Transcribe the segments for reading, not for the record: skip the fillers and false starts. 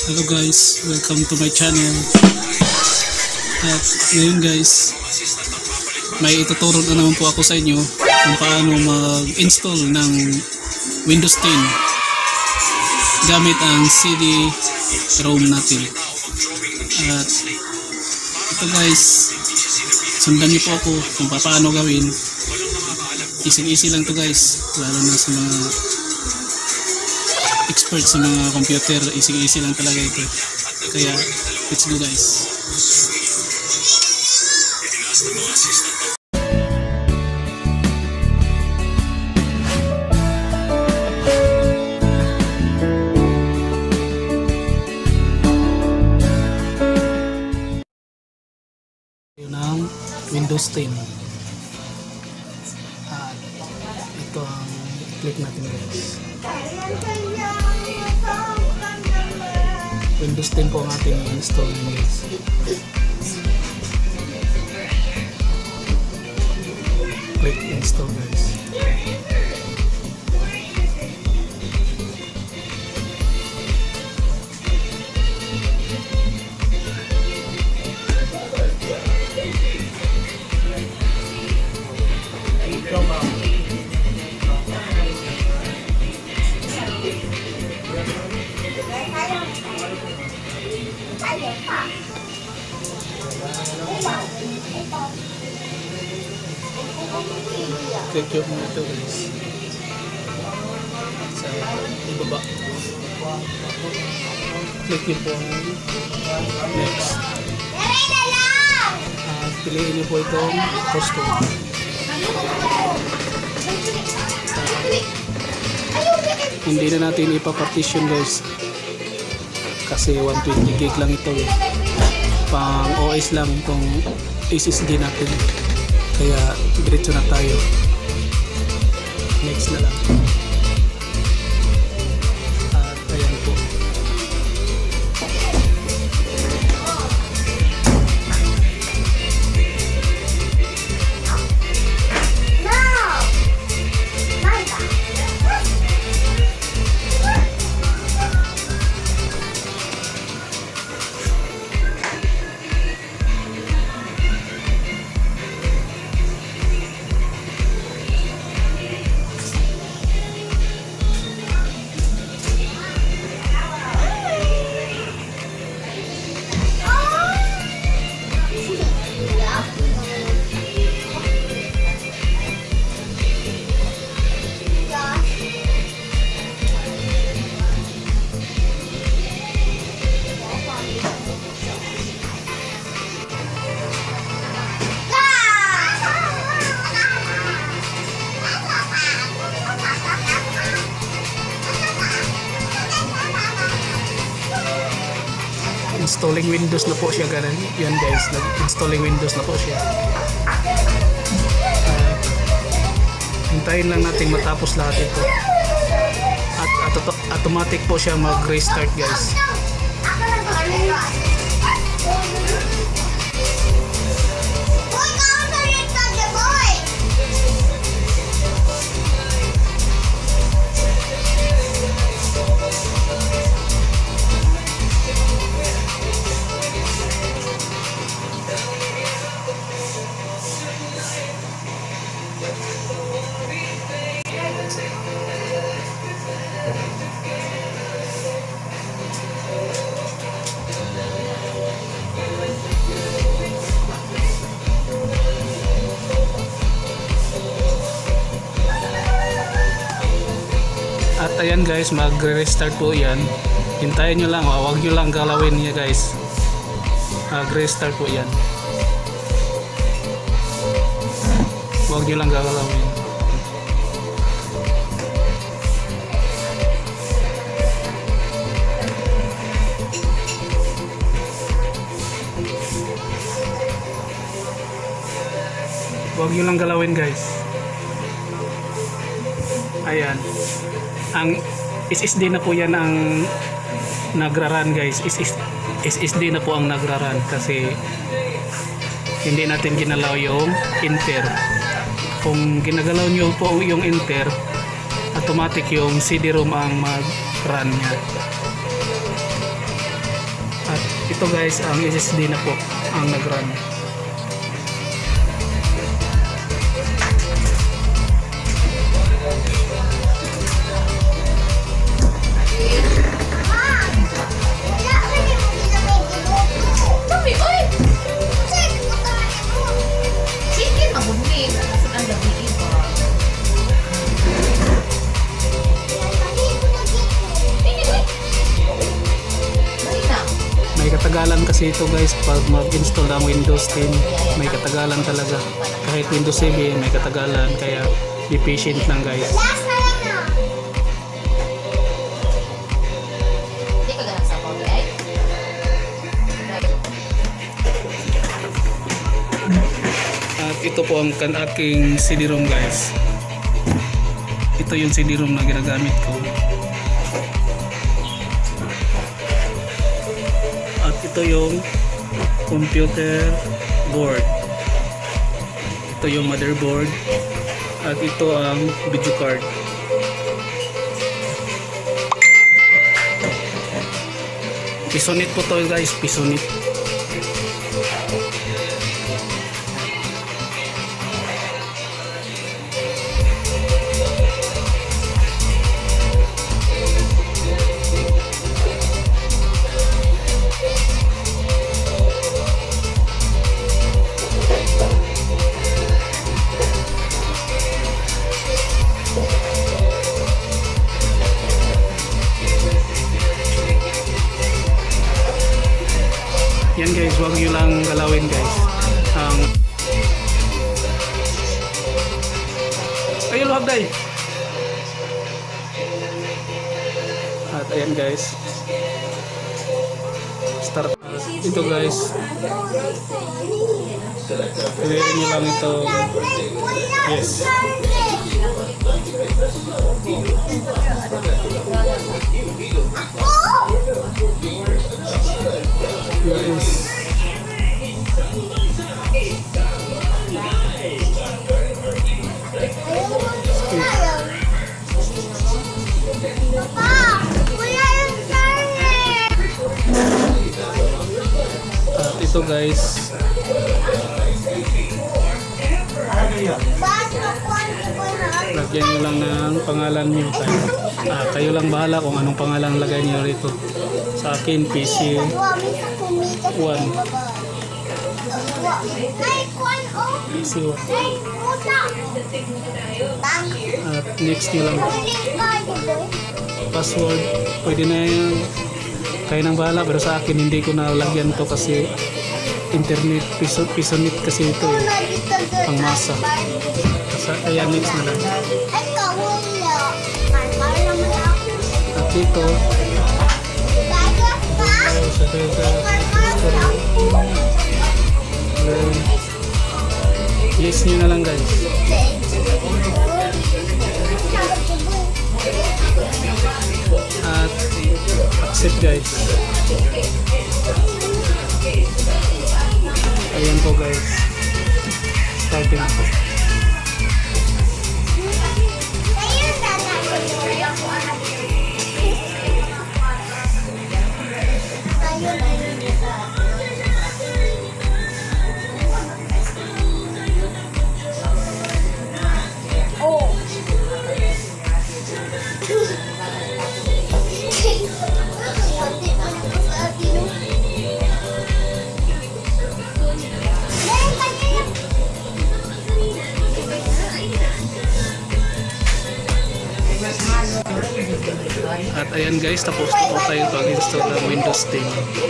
Hello guys, welcome to my channel. At ngayon guys, may ituturo na naman po ako sa inyo kung paano mag-install ng Windows 10 gamit ang CD-ROM natin. At ito guys, sundan niyo po ako kung paano gawin. Easy lang to guys, lalo na sa mga expert sa mga computer. Easy lang talaga ito. Kaya let's go guys. Yun ang Windows 10. At ito ang click natin guys. Windows 10 po ang ating install guys. Click install guys. Click yung mga ito guys sa ibaba. Click yung po next. Piliin niyo po itong custom. Hindi na natin ipapartition guys kasi 120 gig lang ito pang OS lang itong SSD natin, kaya diretso na tayo, next na lang. At ayan po, installing Windows na po siya, ganun. Yan guys, installing Windows na po siya. Hintayin lang natin matapos lahat ito. At automatic po siya mag-restart guys. At ayan guys, mag-restart po yan. Hintayin nyo lang, huwag nyo lang galawin niya guys. Mag-restart po yan. Huwag nyo lang galawin. Huwag nyo lang galawin guys. Ayan. Ang SSD na po yan ang nagraran guys. SSD na po ang nagraran kasi hindi natin ginalaw yung enter. Kung ginagalaw nyo po yung enter, automatic yung CD-ROM ang mag-run niya. ito guys, ang SSD na po ang nag-run. Katagalan kasi ito guys, pag mag-install ng Windows 10 may katagalan talaga, kahit Windows 7 may katagalan, kaya be patient lang guys. At ito po ang aking CD-ROM guys, ito yung CD-ROM na ginagamit ko. Ito yung computer board, ito yung motherboard, at ito ang video card. Pisonit po to guys, pisonit. Yan guys, huwag nyo lang galawin guys. Ayun, huwag day. At ayan guys, start. Ito guys, clear nyo lang ito. Yes. Yes. At ito guys, lagyan nyo lang ng pangalan nyo. Kayo lang bahala kung anong pangalan lagay nyo rito. Sa akin, PC 1. PC 1. At next nyo lang. Password, pwede na yan. Kayo nang bahala, pero sa akin hindi ko nalagyan to kasi internet, pisonit kasi ito eh. Pangmasa. Kaya next na lang. At dito, list nyo na lang guys. At accept guys. Ayan po guys, starting po. At ayan guys, tapos na po tayo pag-install ng Windows 10.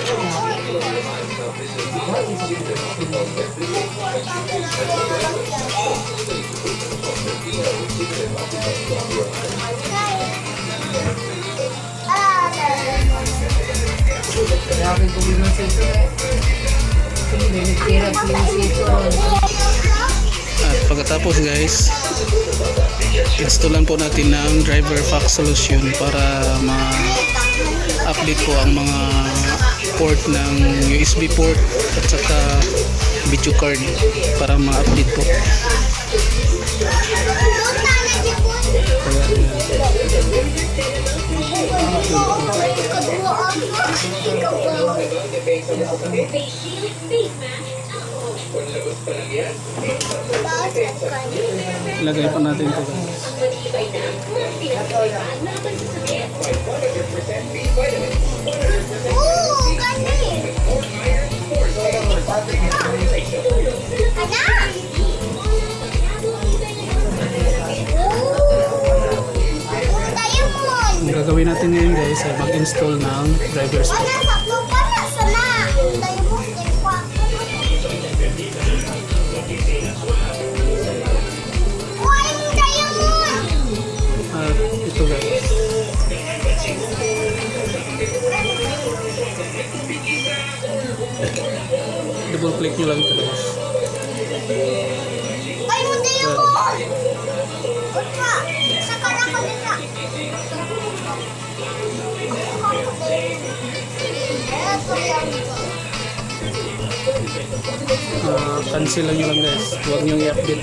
At pagkatapos guys, installan po natin ng driver fax solution para ma-update po ang mga port ng USB port at saka video card para ma-update po. Kaya Ilagay pa natin ito guys. Ang gagawin natin ngayon guys ay mag-install ng driver's book. At ito guys. Double click nyo lang ito guys. Cancel lang nyo lang guys. Huwag nyo i-update.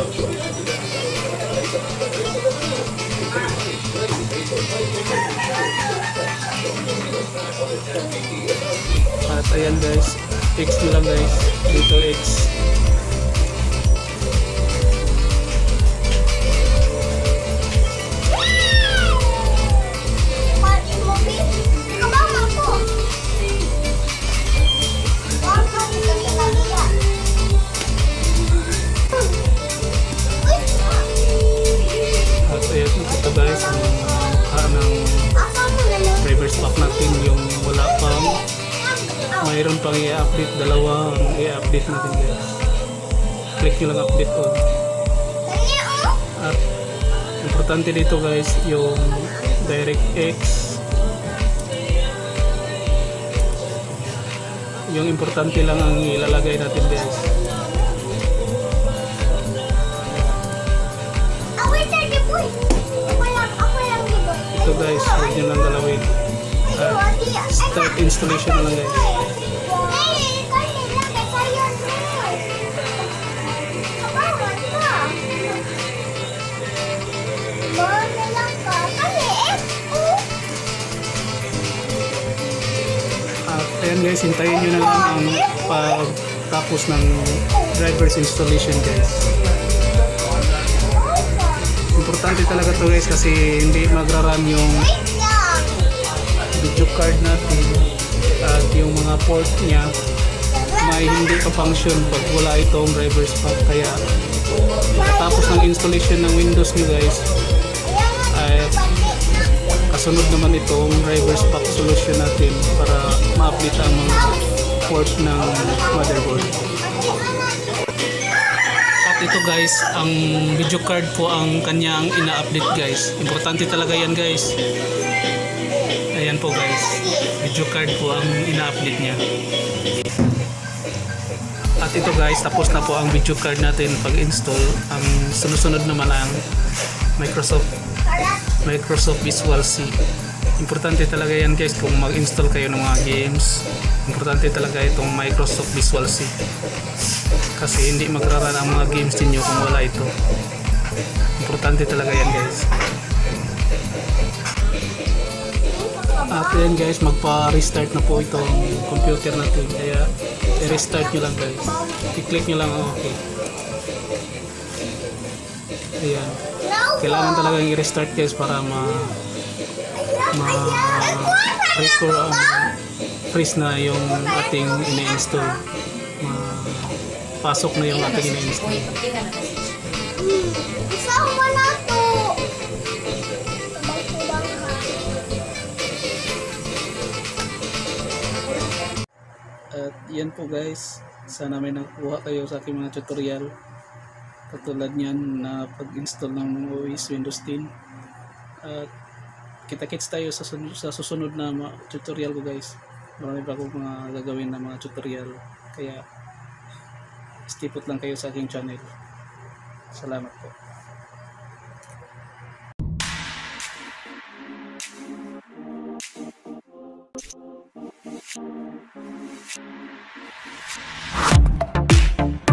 At ayan guys, X nyo lang guys. Dito X. At ayan ito guys, ang mukha ng driver's pack natin, yung wala pang, mayroon pang i-update, dalawa ang i-update natin guys. Click nyo lang update on. At importante dito guys yung DirectX, yung importante lang ang ilalagay natin guys. Ito guys, huwag nyo lang galawin. Start installation na lang guys. At ayan guys, hintayin nyo na lang ang pagtapos ng driver's installation guys. Importante talaga to guys kasi hindi magra-run yung video card natin at yung mga port niya may hindi pa function pag wala itong driver's pack. Kaya pagkatapos ng installation ng Windows nyo guys ay kasunod naman itong driver's pack solution natin para ma-update ang mga port ng motherboard. Ito guys, ang video card po ang kanyang ina-update guys. Importante talaga yan guys. Ayan po guys, video card po ang ina-update niya. At ito guys, tapos na po ang video card natin pag-install. Ang sunod-sunod naman ang Microsoft Visual C. Importante talaga yan guys kung mag-install kayo ng mga games. Importante talaga itong Microsoft Visual C. Kasi hindi magra-run ang mga games niyo kung wala ito. Importante talaga yan guys. At yan guys, magpa-restart na po itong computer natin. Kaya i-restart nyo lang guys. I-click nyo lang ang okay. Ayan. Kailangan talaga i-restart guys para freeze na yung ating ini-install. Pasok na yung ating ini-install. At yan po guys, sana may nakuha kayo sa aking mga tutorial katulad niyan na pag-install ng OS Windows 10. At kita-kits tayo sa susunod na tutorial ko guys. Marami pa akong mga gagawin na mga tutorial, kaya stay put lang kayo sa aking channel. Salamat po.